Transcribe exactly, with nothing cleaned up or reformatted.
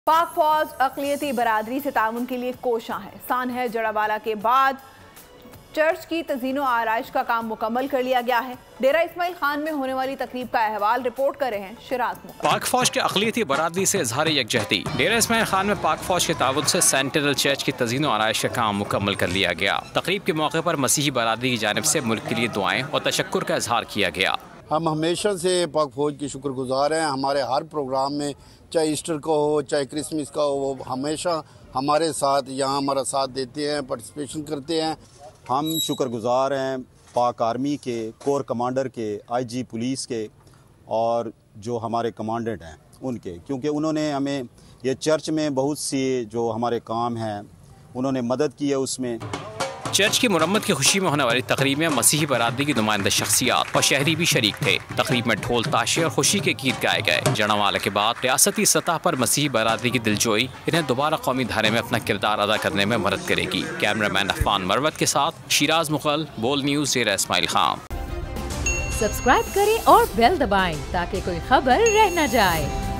पाक फौज अक़लियती बरादरी से ताउन के लिए कोशां है। सानह जड़ावाला के बाद चर्च की तज़ीनो आराइश का काम मुकम्मल कर लिया गया है। डेरा इस्माइल खान में होने वाली तकरीब का अहवाल रिपोर्ट कर रहे हैं शिराज मुक़र्रर। पाक फौज के अक़लियती बरादरी से इज़हार यकजहती। डेरा इस्माइल खान में पाक फौज के ताउन से सेंट्रल चर्च की तज़ीनो आराइश का काम मुकम्मल कर लिया गया। तकरीब के मौके पर मसीही बरादरी की जानिब से मुल्क के लिए दुआएं और तशक्कुर का इज़हार किया गया। हम हमेशा से पाक फ़ौज की शुक्रगुजार हैं। हमारे हर प्रोग्राम में, चाहे ईस्टर का हो चाहे क्रिसमस का हो, वो हमेशा हमारे साथ यहाँ हमारा साथ देते हैं, पार्टिसिपेशन करते हैं। हम शुक्रगुजार हैं पाक आर्मी के, कोर कमांडर के, आईजी पुलिस के और जो हमारे कमांडेंट हैं उनके, क्योंकि उन्होंने हमें ये चर्च में बहुत सी जो हमारे काम हैं उन्होंने मदद की है। उसमें चर्च की मुरम्मत की खुशी में होने वाली तकरीब में मसीही बरादरी की नुमाइंदा शख्सियात और शहरी भी शरीक थे। तकरीब में ढोल ताशे और खुशी के गीत गाए गए। जड़ावाला के बाद रियासती सतह पर मसीही बरादरी की दिलजोई इन्हें दोबारा कौमी धारे में अपना किरदार अदा करने में मदद करेगी। कैमरामैन अफान मरवत के साथ शिराज मुक़र्रर, बोल न्यूज़, डेरा इस्माइल खान। सब्सक्राइब करें और बेल दबाएं ताकि कोई खबर रह न जाए।